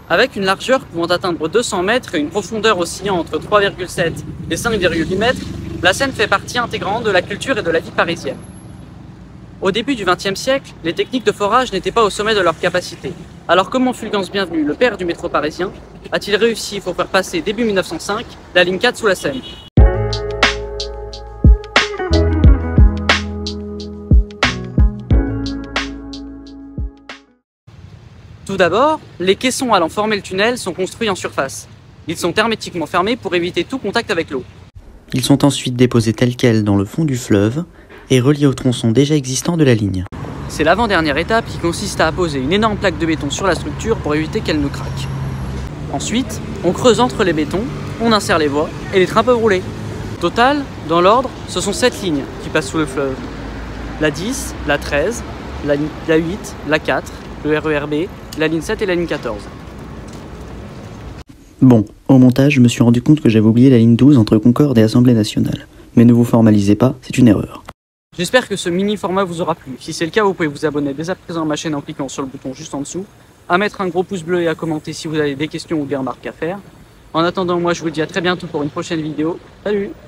Avec une largeur pouvant atteindre 200 mètres et une profondeur oscillant entre 3,7 et 5,8 mètres, la Seine fait partie intégrante de la culture et de la vie parisienne. Au début du XXe siècle, les techniques de forage n'étaient pas au sommet de leur capacité. Alors comment Fulgence Bienvenu, le père du métro parisien, a-t-il réussi pour faire passer début 1905 la ligne 4 sous la Seine? Tout d'abord, les caissons allant former le tunnel sont construits en surface. Ils sont hermétiquement fermés pour éviter tout contact avec l'eau. Ils sont ensuite déposés tels quels dans le fond du fleuve et reliés au tronçon déjà existant de la ligne. C'est l'avant-dernière étape qui consiste à apposer une énorme plaque de béton sur la structure pour éviter qu'elle ne craque. Ensuite, on creuse entre les bétons, on insère les voies et les trains peuvent rouler. Total, dans l'ordre, ce sont 7 lignes qui passent sous le fleuve. La 10, la 13, la 8, la 4, le RERB, la ligne 7 et la ligne 14. Bon, au montage, je me suis rendu compte que j'avais oublié la ligne 12 entre Concorde et Assemblée nationale. Mais ne vous formalisez pas, c'est une erreur. J'espère que ce mini format vous aura plu. Si c'est le cas, vous pouvez vous abonner dès à présent à ma chaîne en cliquant sur le bouton juste en dessous, à mettre un gros pouce bleu et à commenter si vous avez des questions ou des remarques à faire. En attendant, moi je vous dis à très bientôt pour une prochaine vidéo. Salut!